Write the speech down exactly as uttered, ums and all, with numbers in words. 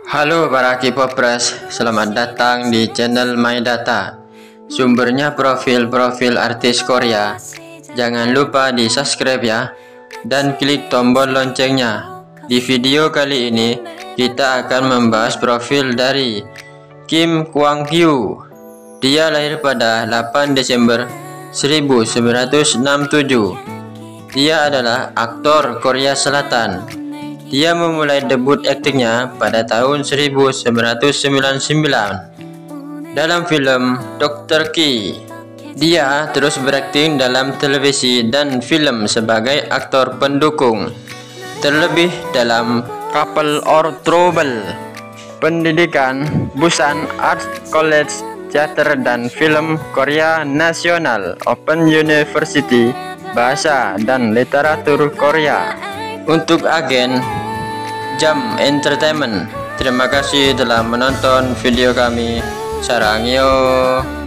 Halo para K-popers, selamat datang di channel My Data. Sumbernya profil-profil artis Korea. Jangan lupa di subscribe ya, dan klik tombol loncengnya. Di video kali ini, kita akan membahas profil dari Kim Kwang Hyu. Dia lahir pada delapan Desember seribu sembilan ratus enam puluh tujuh. Dia adalah aktor Korea Selatan. Dia memulai debut aktingnya pada tahun seribu sembilan ratus sembilan puluh sembilan dalam film dokter Ki. Dia terus berakting dalam televisi dan film sebagai aktor pendukung, terlebih dalam Couple or Trouble, Pendidikan, Busan Art College, Teater dan Film Korea Nasional, Open University, Bahasa dan Literatur Korea. Untuk agen Jam Entertainment, terima kasih telah menonton video kami. Sarangyo.